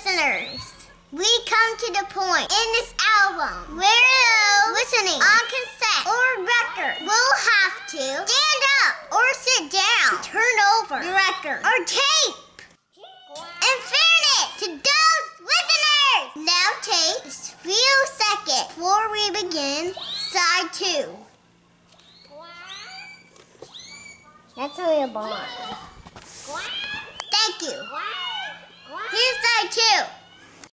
listeners, we come to the point in this album where those listening on cassette or record will have to stand up or sit down, turn over the record or tape. In fairness to those listeners, now take a few seconds before we begin side 2. That's only a bar. Thank you. Here's side 2.